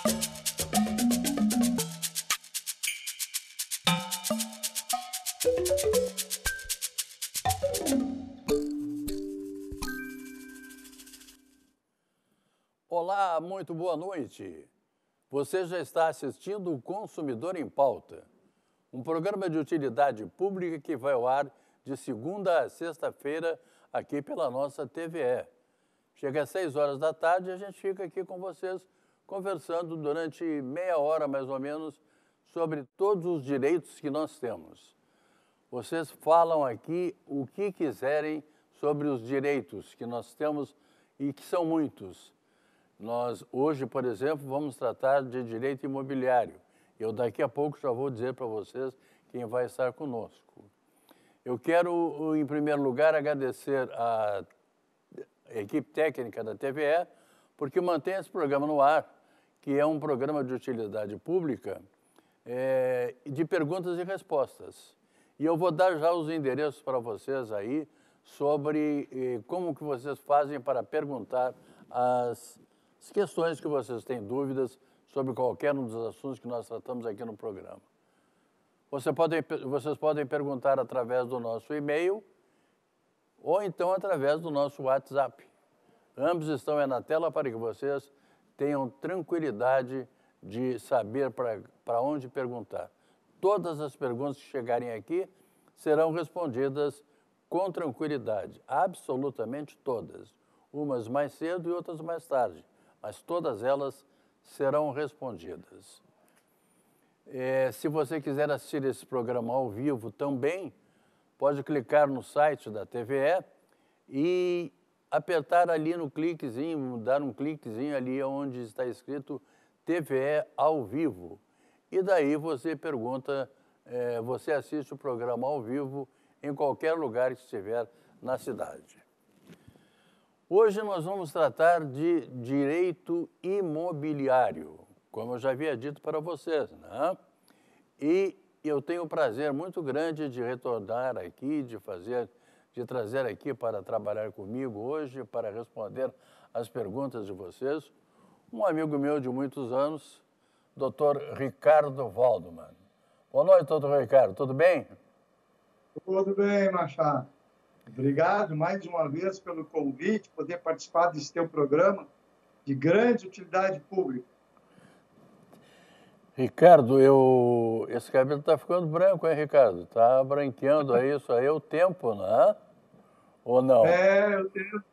Olá, muito boa noite. Você já está assistindo o Consumidor em Pauta, um programa de utilidade pública que vai ao ar de segunda a sexta-feira aqui pela nossa TVE. Chega às 6 horas da tarde e a gente fica aqui com vocês conversando durante meia hora mais ou menos sobre todos os direitos que nós temos. Vocês falam aqui o que quiserem sobre os direitos que nós temos e que são muitos. Nós, hoje, por exemplo, vamos tratar de direito imobiliário. Eu daqui a pouco já vou dizer para vocês quem vai estar conosco. Eu quero, em primeiro lugar, agradecer a equipe técnica da TVE, porque mantém esse programa no ar, que é um programa de utilidade pública de perguntas e respostas. E eu vou dar já os endereços para vocês aí sobre como que vocês fazem para perguntar as questões que vocês têm dúvidas sobre qualquer um dos assuntos que nós tratamos aqui no programa. Vocês podem perguntar através do nosso e-mail ou então através do nosso WhatsApp. Ambos estão na tela para que vocês tenham tranquilidade de saber para onde perguntar. Todas as perguntas que chegarem aqui serão respondidas com tranquilidade, absolutamente todas. Umas mais cedo e outras mais tarde, mas todas elas serão respondidas. Se você quiser assistir esse programa ao vivo também, pode clicar no site da TVE e apertar ali no cliquezinho, dar um cliquezinho ali onde está escrito TVE ao vivo. E daí você pergunta, você assiste o programa ao vivo em qualquer lugar que estiver na cidade. Hoje nós vamos tratar de direito imobiliário, como eu já havia dito para vocês, né? E eu tenho um prazer muito grande de retornar aqui, de trazer aqui para trabalhar comigo hoje, para responder as perguntas de vocês, um amigo meu de muitos anos, Dr. Ricardo Waldman. Boa noite, doutor Ricardo, tudo bem? Tudo bem, Machado. Obrigado mais uma vez pelo convite, poder participar desse teu programa de grande utilidade pública. Ricardo, esse cabelo está ficando branco, hein, Ricardo? Está branqueando aí, isso aí é o tempo, não é? Ou não? É o tempo.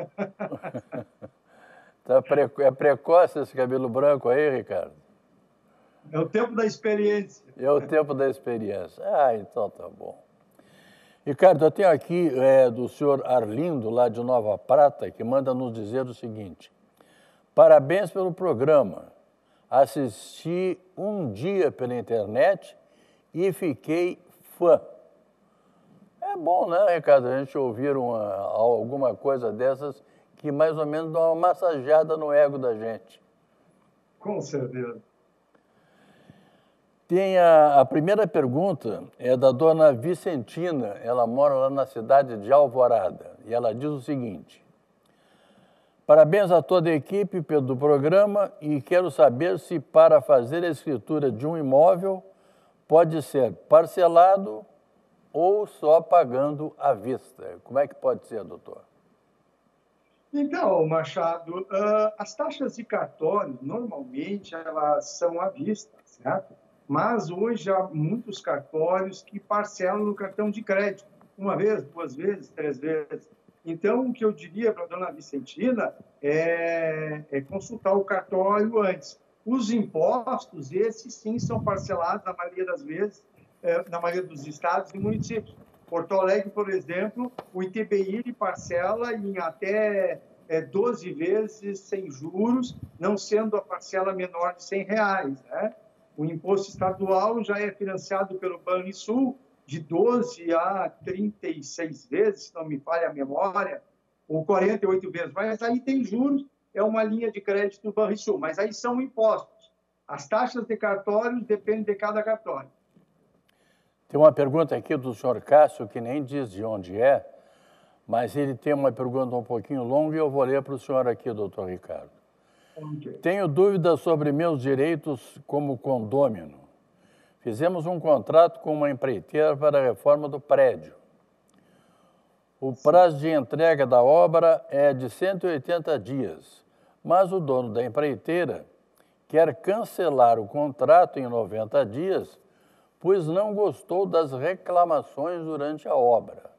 É precoce esse cabelo branco aí, Ricardo? É o tempo da experiência. É o tempo da experiência. Ah, então tá bom. Ricardo, eu tenho aqui do senhor Arlindo, lá de Nova Prata, que manda nos dizer o seguinte: parabéns pelo programa. Assisti um dia pela internet e fiquei fã. É bom, né, Ricardo, a gente ouvir alguma coisa dessas que mais ou menos dá uma massageada no ego da gente. Com certeza. Tem a primeira pergunta, é da dona Vicentina, ela mora lá na cidade de Alvorada, e ela diz o seguinte: parabéns a toda a equipe do programa e quero saber se para fazer a escritura de um imóvel pode ser parcelado ou só pagando à vista. Como é que pode ser, doutor? Então, Machado, as taxas de cartório, normalmente, elas são à vista, certo? Mas hoje há muitos cartórios que parcelam no cartão de crédito, uma vez, duas vezes, três vezes. Então, o que eu diria para a dona Vicentina é consultar o cartório antes. Os impostos, esses sim, são parcelados, na maioria das vezes, na maioria dos estados e municípios. Porto Alegre, por exemplo, o ITBI ele parcela em até 12 vezes sem juros, não sendo a parcela menor de R$100, né? O imposto estadual já é financiado pelo Banrisul de 12 a 36 vezes, se não me falha a memória, ou 48 vezes. Mas aí tem juros, é uma linha de crédito do Banrisul, mas aí são impostos. As taxas de cartório dependem de cada cartório. Tem uma pergunta aqui do senhor Cássio, que nem diz de onde é, mas ele tem uma pergunta um pouquinho longa e eu vou ler para o senhor aqui, doutor Ricardo. Ok. Tenho dúvidas sobre meus direitos como condômino. Fizemos um contrato com uma empreiteira para a reforma do prédio. O prazo de entrega da obra é de 180 dias, mas o dono da empreiteira quer cancelar o contrato em 90 dias, pois não gostou das reclamações durante a obra.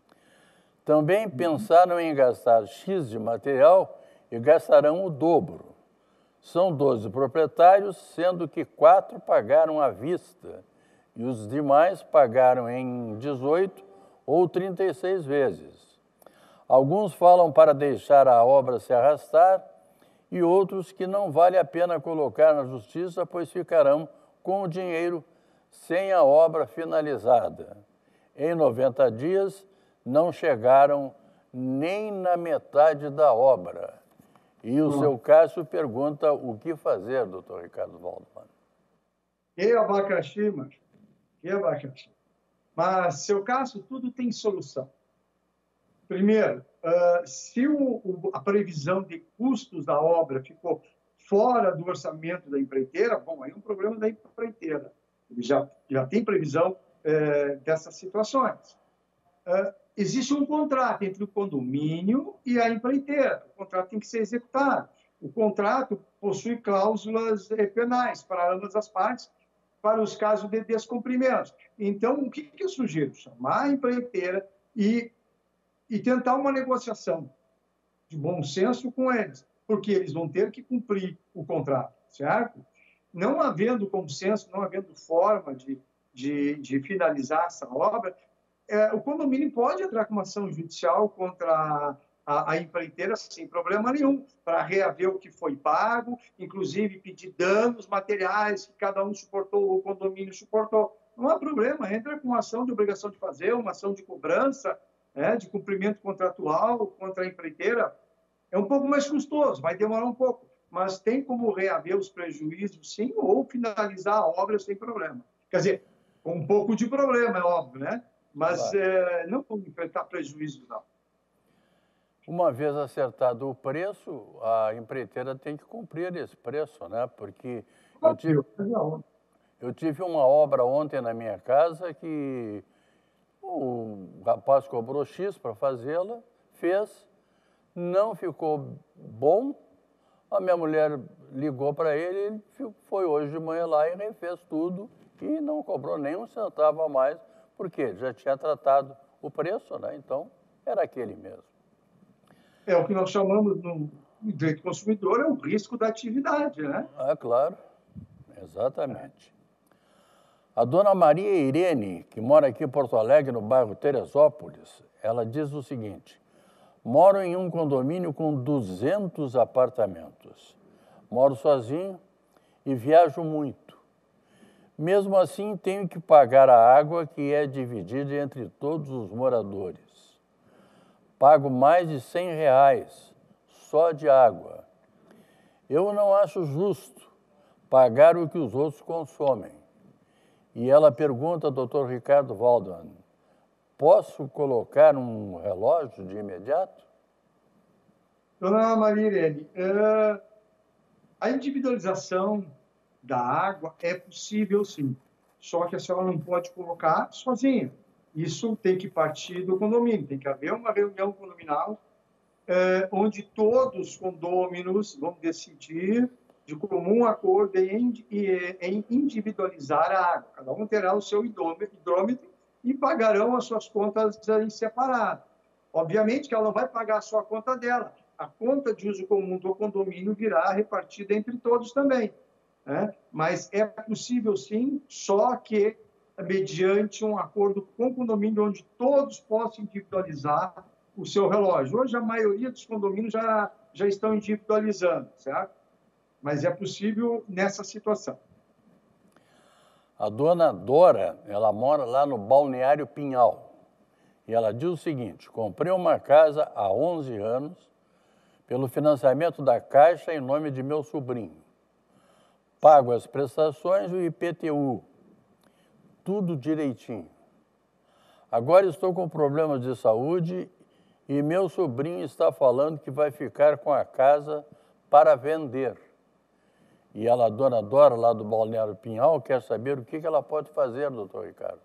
Também pensaram em gastar X de material e gastarão o dobro. São 12 proprietários, sendo que 4 pagaram à vista e os demais pagaram em 18 ou 36 vezes. Alguns falam para deixar a obra se arrastar e outros que não vale a pena colocar na justiça, pois ficarão com o dinheiro sem a obra finalizada. Em 90 dias, não chegaram nem na metade da obra. E o seu Cássio pergunta o que fazer, doutor Ricardo Waldman. Que abacaxi, mas que abacaxi. Mas, seu Cássio, tudo tem solução. Primeiro, se a previsão de custos da obra ficou fora do orçamento da empreiteira, bom, aí é um problema da empreiteira. Ele já tem previsão dessas situações. Existe um contrato entre o condomínio e a empreiteira. O contrato tem que ser executado. O contrato possui cláusulas penais para ambas as partes, para os casos de descumprimento. Então, o que eu sugiro? Chamar a empreiteira e tentar uma negociação de bom senso com eles, porque eles vão ter que cumprir o contrato, certo? Não havendo consenso, não havendo forma de finalizar essa obra, o condomínio pode entrar com uma ação judicial contra a empreiteira sem problema nenhum, para reaver o que foi pago, inclusive pedir danos materiais que cada um suportou, o condomínio suportou. Não há problema, entra com uma ação de obrigação de fazer, uma ação de cobrança, de cumprimento contratual contra a empreiteira. É um pouco mais custoso, vai demorar um pouco, mas tem como reaver os prejuízos, sim, ou finalizar a obra sem problema. Quer dizer, com um pouco de problema, é óbvio, né? Mas não vamos enfrentar prejuízos, não. Uma vez acertado o preço, a empreiteira tem que cumprir esse preço, né? Porque eu tive uma obra ontem na minha casa que o rapaz cobrou X para fazê-la, fez, não ficou bom. A minha mulher ligou para ele, ele foi hoje de manhã lá e refez tudo e não cobrou nem um centavo a mais, porque já tinha tratado o preço, né? Então, era aquele mesmo. É o que nós chamamos no direito consumidor, é o risco da atividade, né? Claro, exatamente. A dona Maria Irene, que mora aqui em Porto Alegre, no bairro Teresópolis, ela diz o seguinte: moro em um condomínio com 200 apartamentos. Moro sozinho e viajo muito. Mesmo assim, tenho que pagar a água que é dividida entre todos os moradores. Pago mais de R$100 só de água. Eu não acho justo pagar o que os outros consomem. E ela pergunta, doutor Ricardo Waldman, posso colocar um relógio de imediato? Dona Maria Irene, a individualização da água é possível, sim. Só que a senhora não pode colocar sozinha. Isso tem que partir do condomínio. Tem que haver uma reunião condominal onde todos os condôminos vão decidir de comum acordo em individualizar a água. Cada um terá o seu hidrômetro e pagarão as suas contas em separado. Obviamente que ela não vai pagar só a conta dela. A conta de uso comum do condomínio virá repartida entre todos também. Mas é possível, sim, só que mediante um acordo com o condomínio onde todos possam individualizar o seu relógio. Hoje, a maioria dos condomínios já estão individualizando, certo? Mas é possível nessa situação. A dona Dora, ela mora lá no Balneário Pinhal. E ela diz o seguinte: comprei uma casa há 11 anos pelo financiamento da Caixa em nome de meu sobrinho. Pago as prestações e o IPTU. Tudo direitinho. Agora estou com problemas de saúde e meu sobrinho está falando que vai ficar com a casa para vender. E a dona Dora, lá do Balneário Pinhal, quer saber o que ela pode fazer, doutor Ricardo.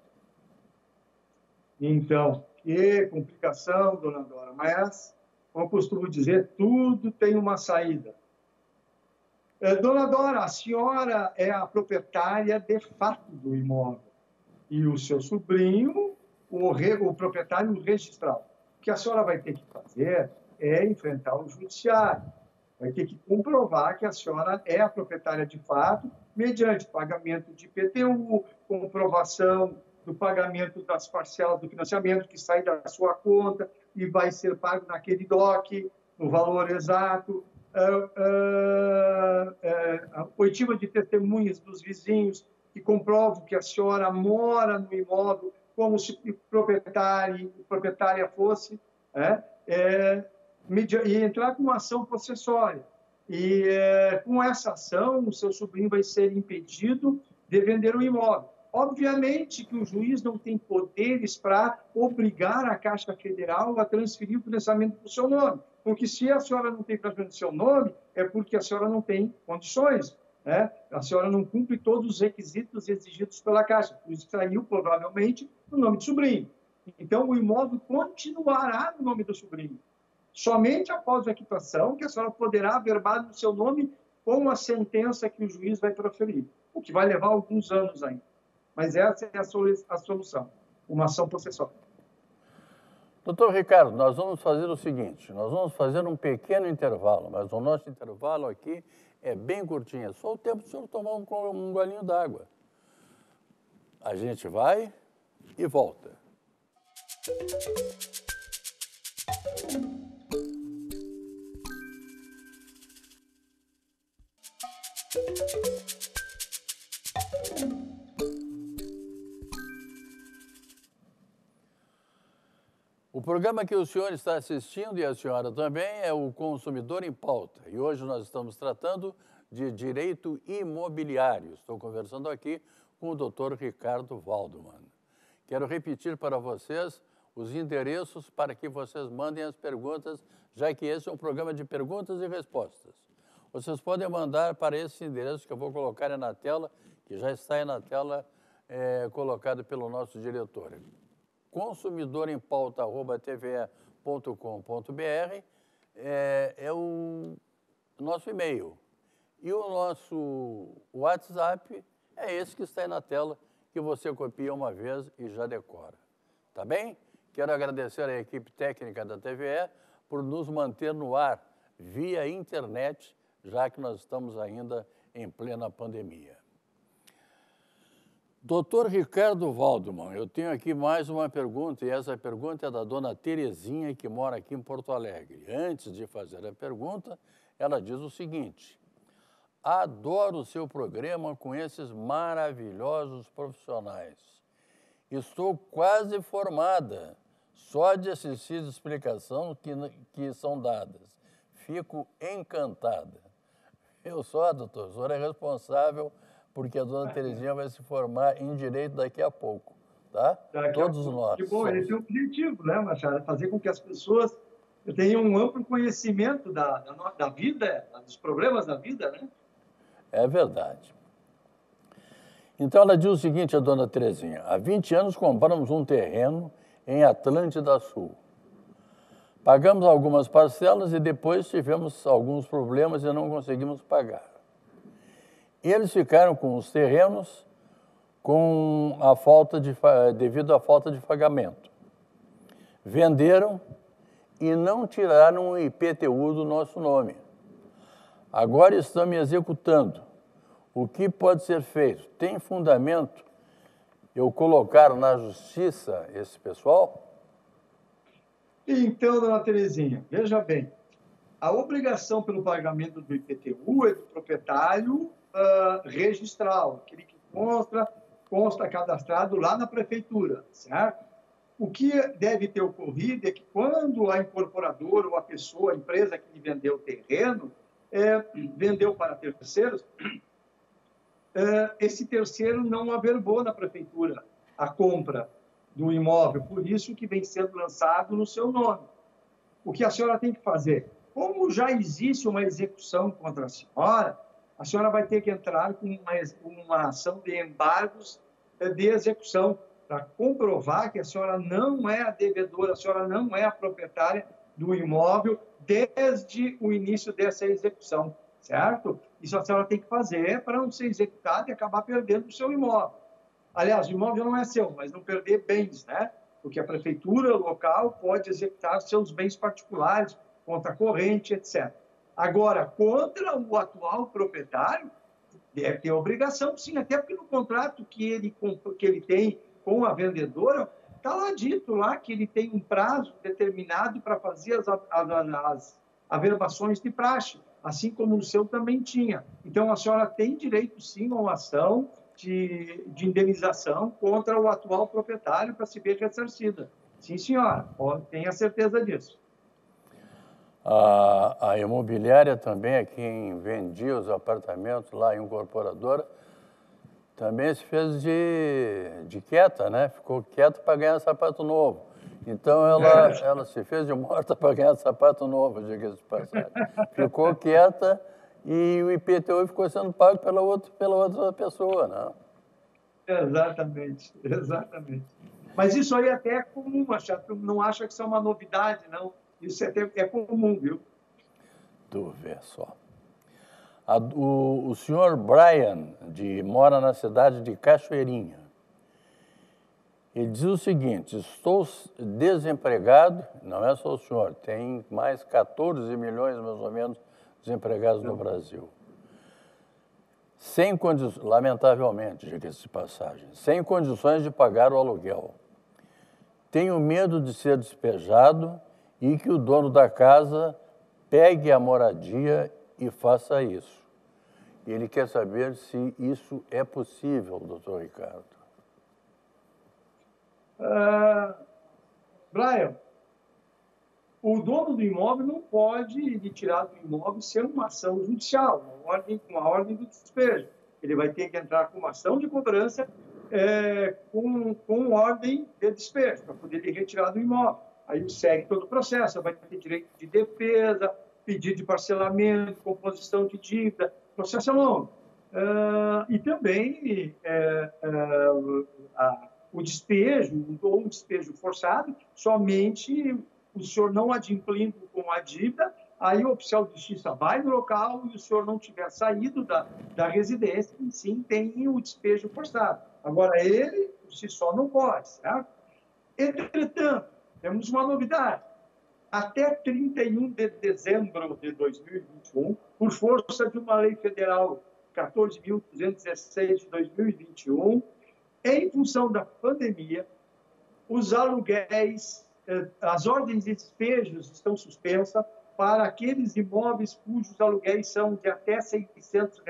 Então, que complicação, dona Dora, mas, como eu costumo dizer, tudo tem uma saída. Dona Dora, a senhora é a proprietária de fato do imóvel e o seu sobrinho, o proprietário registral. O que a senhora vai ter que fazer é enfrentar o judiciário. Vai ter que comprovar que a senhora é a proprietária de fato, mediante pagamento de IPTU, comprovação do pagamento das parcelas do financiamento que sai da sua conta e vai ser pago naquele DOC, no valor exato, a oitiva de testemunhas dos vizinhos que comprovam que a senhora mora no imóvel como se proprietária fosse, e entrar com uma ação possessória. E com essa ação, o seu sobrinho vai ser impedido de vender o imóvel. Obviamente que o juiz não tem poderes para obrigar a Caixa Federal a transferir o financiamento para o seu nome, porque se a senhora não tem financiamento no seu nome, é porque a senhora não tem condições, né? A senhora não cumpre todos os requisitos exigidos pela Caixa, por isso saiu, provavelmente, no nome do sobrinho. Então, o imóvel continuará no nome do sobrinho. Somente após a quitação que a senhora poderá averbar no seu nome com a sentença que o juiz vai proferir, o que vai levar alguns anos ainda. Mas essa é a solução, uma ação possessória. Doutor Ricardo, nós vamos fazer o seguinte, nós vamos fazer um pequeno intervalo, mas o nosso intervalo aqui é bem curtinho, é só o tempo do senhor tomar um golinho d'água. A gente vai e volta. O programa que o senhor está assistindo e a senhora também é o Consumidor em Pauta. E hoje nós estamos tratando de direito imobiliário. Estou conversando aqui com o Dr. Ricardo Waldman. Quero repetir para vocês os endereços para que vocês mandem as perguntas, já que esse é um programa de perguntas e respostas. Vocês podem mandar para esse endereço que eu vou colocar na tela, que já está aí na tela, colocado pelo nosso diretor. consumidorempauta@tve.com.br é o nosso e-mail. E o nosso WhatsApp é esse que está aí na tela, que você copia uma vez e já decora. Tá bem? Quero agradecer à equipe técnica da TVE por nos manter no ar via internet, já que nós estamos ainda em plena pandemia. Doutor Ricardo Waldman, eu tenho aqui mais uma pergunta, e essa pergunta é da dona Terezinha, que mora aqui em Porto Alegre. Antes de fazer a pergunta, ela diz o seguinte: adoro o seu programa com esses maravilhosos profissionais. Estou quase formada, só de assistir as explicações que são dadas. Fico encantada. Eu só, doutor, o senhor é responsável porque a dona Terezinha vai se formar em Direito daqui a pouco, tá? Todos nós. Que bom, esse é o objetivo, né, Machado? Fazer com que as pessoas tenham um amplo conhecimento da vida, dos problemas da vida, né? É verdade. Então, ela diz o seguinte, a dona Terezinha: há 20 anos compramos um terreno em Atlântida Sul. Pagamos algumas parcelas e depois tivemos alguns problemas e não conseguimos pagar. Eles ficaram com os terrenos devido à falta de pagamento. Venderam e não tiraram o IPTU do nosso nome. Agora estão me executando. O que pode ser feito? Tem fundamento eu colocar na justiça esse pessoal? Então, dona Terezinha, veja bem, a obrigação pelo pagamento do IPTU é do proprietário registral, aquele que consta cadastrado lá na prefeitura, certo? O que deve ter ocorrido é que quando a incorporadora ou a pessoa, a empresa que lhe vendeu o terreno, vendeu para terceiros, esse terceiro não averbou na prefeitura a compra do imóvel, por isso que vem sendo lançado no seu nome. O que a senhora tem que fazer? como já existe uma execução contra a senhora vai ter que entrar com uma ação de embargos de execução para comprovar que a senhora não é a devedora, a senhora não é a proprietária do imóvel desde o início dessa execução, certo? Isso a senhora tem que fazer para não ser executada e acabar perdendo o seu imóvel. Aliás, o imóvel não é seu, mas não perder bens, né? Porque a prefeitura local pode executar seus bens particulares, conta corrente, etc. Agora, contra o atual proprietário, deve ter obrigação, sim, até porque no contrato que ele tem com a vendedora, está lá dito lá que ele tem um prazo determinado para fazer as averbações de praxe, assim como o seu também tinha. Então, a senhora tem direito, sim, a uma ação de indenização contra o atual proprietário para se ver ressarcida. Sim, senhora, tenha certeza disso. A imobiliária também, quem vendia os apartamentos lá em incorporadora, também se fez de quieta, né? Ficou quieta para ganhar sapato novo. Então, ela se fez de morta para ganhar sapato novo, diga-se de passagem. Ficou quieta e o IPTU ficou sendo pago pela outra pessoa, né? Exatamente, exatamente. Mas isso aí até é comum, não acha que isso é uma novidade, não. Isso é comum, viu? Tu vê só. O senhor Brian, mora na cidade de Cachoeirinha. Ele diz o seguinte: estou desempregado, não é só o senhor, tem mais 14 milhões, mais ou menos, desempregados no Brasil. Sem condições, lamentavelmente, diga-se de passagem, sem condições de pagar o aluguel. Tenho medo de ser despejado e que o dono da casa pegue a moradia e faça isso. Ele quer saber se isso é possível, doutor Ricardo. Brian, o dono do imóvel não pode lhe tirar do imóvel sem uma ação judicial, uma ordem do despejo. Ele vai ter que entrar com uma ação de cobrança com ordem de despejo, para poder lhe retirar do imóvel. Aí segue todo o processo, vai ter direito de defesa, pedido de parcelamento, composição de dívida, processo é longo. E também o despejo, ou um despejo forçado, somente o senhor não adimplindo com a dívida, aí o oficial de justiça vai no local e o senhor não tiver saído da residência, e sim tem o despejo forçado. Agora, ele, por si só, não pode, certo? Entretanto, temos uma novidade. Até 31 de dezembro de 2021, por força de uma lei federal 14.216 de 2021, em função da pandemia, os aluguéis, as ordens de despejos estão suspensas para aqueles imóveis cujos aluguéis são de até R$ 600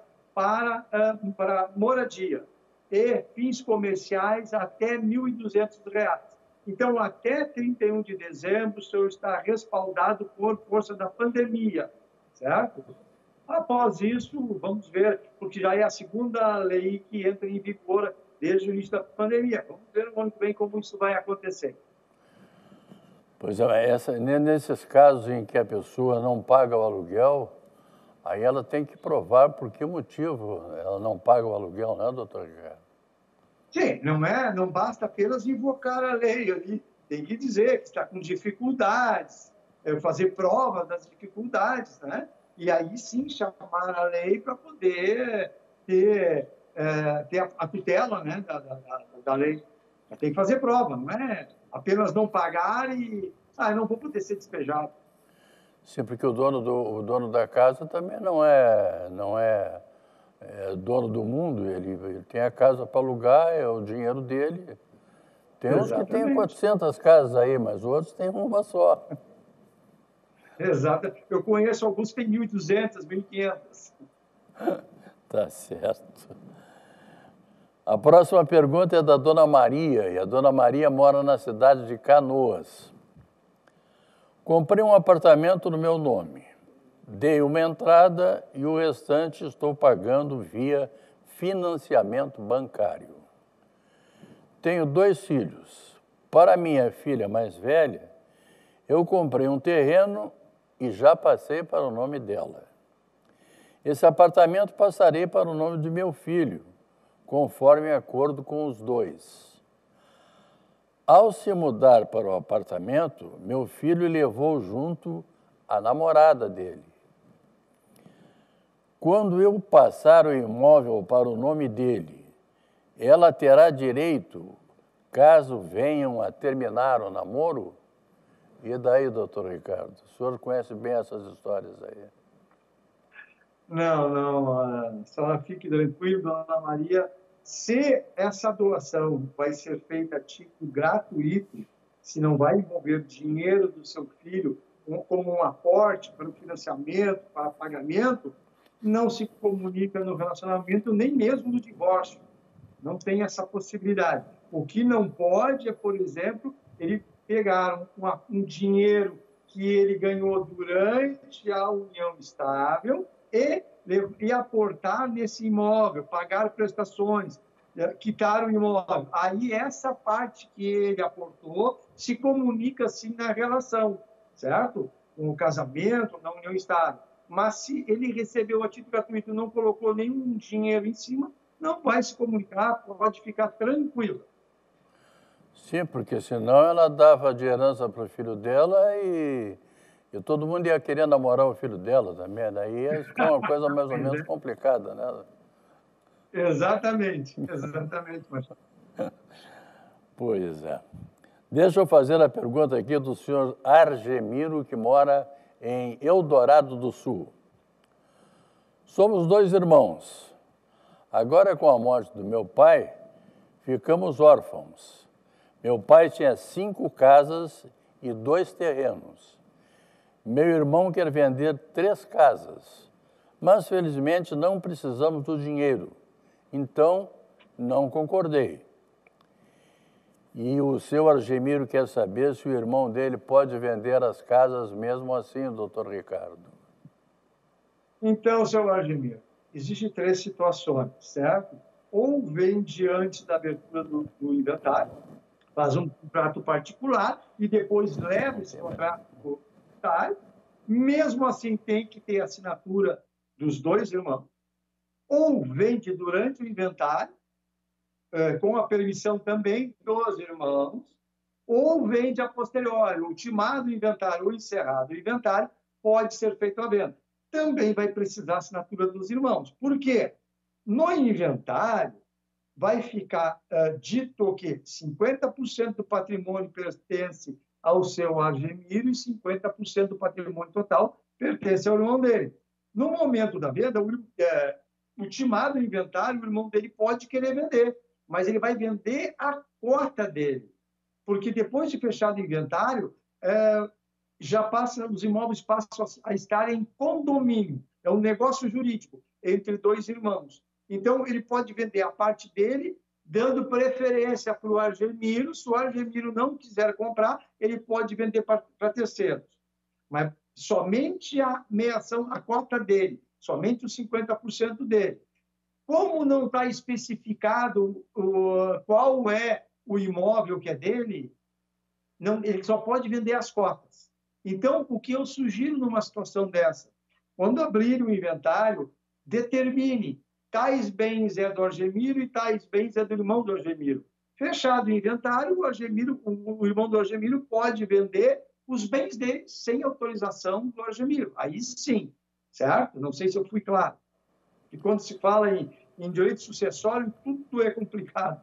para moradia e fins comerciais até R$ 1.200. Então, até 31 de dezembro, o senhor está respaldado por força da pandemia, certo? Após isso, vamos ver, porque já é a segunda lei que entra em vigor desde o início da pandemia. Vamos ver no ano que vem como isso vai acontecer. Pois é, nesses casos em que a pessoa não paga o aluguel, aí ela tem que provar por que motivo ela não paga o aluguel, né, doutor Ricardo? Sim, não basta apenas invocar a lei ali, tem que dizer que está com dificuldades, fazer prova das dificuldades, né? E aí sim chamar a lei para poder ter a tutela, né, da lei. Tem que fazer prova, não é apenas não pagar e não vou poder ser despejado. Sim, porque o dono da casa também não é dono do mundo, ele tem a casa para alugar, é o dinheiro dele. Tem uns que têm 400 casas aí, mas outros têm uma só. Exato. Eu conheço alguns que têm 1.200, 1.500. Tá certo. A próxima pergunta é da dona Maria, e a dona Maria mora na cidade de Canoas. Comprei um apartamento no meu nome. Dei uma entrada e o restante estou pagando via financiamento bancário. Tenho 2 filhos. Para minha filha mais velha, eu comprei um terreno e já passei para o nome dela. Esse apartamento passarei para o nome de meu filho, conforme acordo com os dois. Ao se mudar para o apartamento, meu filho levou junto a namorada dele. Quando eu passar o imóvel para o nome dele, ela terá direito, caso venham a terminar o namoro? E daí, doutor Ricardo? O senhor conhece bem essas histórias aí? Não, não, a senhora fique tranquila, dona Maria. Se essa doação vai ser feita a título gratuito, se não vai envolver dinheiro do seu filho como um aporte para o financiamento, para pagamento, não se comunica no relacionamento, nem mesmo no divórcio. Não tem essa possibilidade. O que não pode é, por exemplo, ele pegar um dinheiro que ele ganhou durante a união estável e aportar nesse imóvel, pagar prestações, quitar o imóvel. Aí essa parte que ele aportou se comunica sim na relação, certo? Com o casamento, na união estável. Mas se ele recebeu a título gratuito e não colocou nenhum dinheiro em cima, não vai se comunicar, pode ficar tranquilo. Sim, porque senão ela dava de herança para o filho dela e todo mundo ia querer namorar o filho dela também, né? Ia ficar uma coisa mais ou menos complicada, né? Exatamente, exatamente, Marcelo. Pois é. Deixa eu fazer a pergunta aqui do senhor Argemiro, que mora em Eldorado do Sul. Somos 2 irmãos. Agora, com a morte do meu pai, ficamos órfãos. Meu pai tinha 5 casas e 2 terrenos. Meu irmão quer vender 3 casas, mas felizmente não precisamos do dinheiro. Então, não concordei. E o seu Argemiro quer saber se o irmão dele pode vender as casas mesmo assim, doutor Ricardo. Então, seu Argemiro, existem 3 situações, certo? Ou vende antes da abertura do inventário, faz um contrato particular e depois leva esse contrato para o inventário. Mesmo assim, tem que ter a assinatura dos 2 irmãos. Ou vende durante o inventário, com a permissão também dos irmãos, ou vende a posteriori, ultimado o inventário ou encerrado o inventário, pode ser feito a venda. Também vai precisar a assinatura dos irmãos. Por quê? No inventário, vai ficar dito que 50% do patrimônio pertence ao seu Argemiro e 50% do patrimônio total pertence ao irmão dele. No momento da venda, ultimado o inventário, o irmão dele pode querer vender, mas ele vai vender a cota dele, porque depois de fechado o inventário, os imóveis passam a estar em condomínio. É um negócio jurídico entre 2 irmãos. Então, ele pode vender a parte dele, dando preferência para o Argemiro. Se o Argemiro não quiser comprar, ele pode vender para terceiros. Mas somente a meiação, a cota dele, somente os 50% dele. Como não está especificado qual é o imóvel que é dele, ele só pode vender as cotas. Então, o que eu sugiro numa situação dessa? Quando abrir o inventário, determine tais bens é do Argemiro e tais bens é do irmão do Argemiro. Fechado o inventário, o irmão do Argemiro pode vender os bens dele sem autorização do Argemiro. Aí sim, certo? Não sei se eu fui claro. E quando se fala em direito sucessório, tudo é complicado.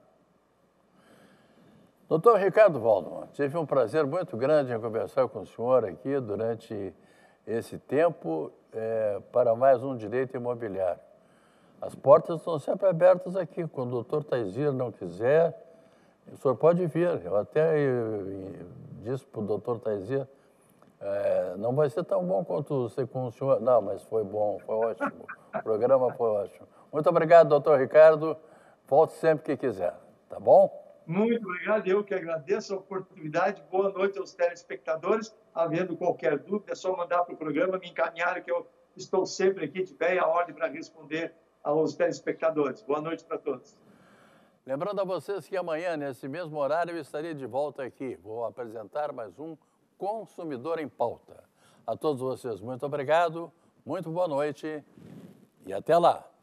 Doutor Ricardo Waldman, tive um prazer muito grande em conversar com o senhor aqui durante esse tempo para mais um Direito Imobiliário. As portas estão sempre abertas aqui. Quando o doutor Taizir não quiser, o senhor pode vir. Eu até disse para o doutor Taizir, não vai ser tão bom quanto você com o senhor. Não, mas foi bom, foi ótimo. O programa foi ótimo. Muito obrigado, doutor Ricardo. Volte sempre que quiser, tá bom? Muito obrigado, eu que agradeço a oportunidade. Boa noite aos telespectadores. Havendo qualquer dúvida, é só mandar para o programa, me encaminhar, que eu estou sempre aqui de pé à ordem para responder aos telespectadores. Boa noite para todos. Lembrando a vocês que amanhã, nesse mesmo horário, eu estarei de volta aqui. Vou apresentar mais um Consumidor em Pauta. A todos vocês, muito obrigado, muito boa noite e até lá.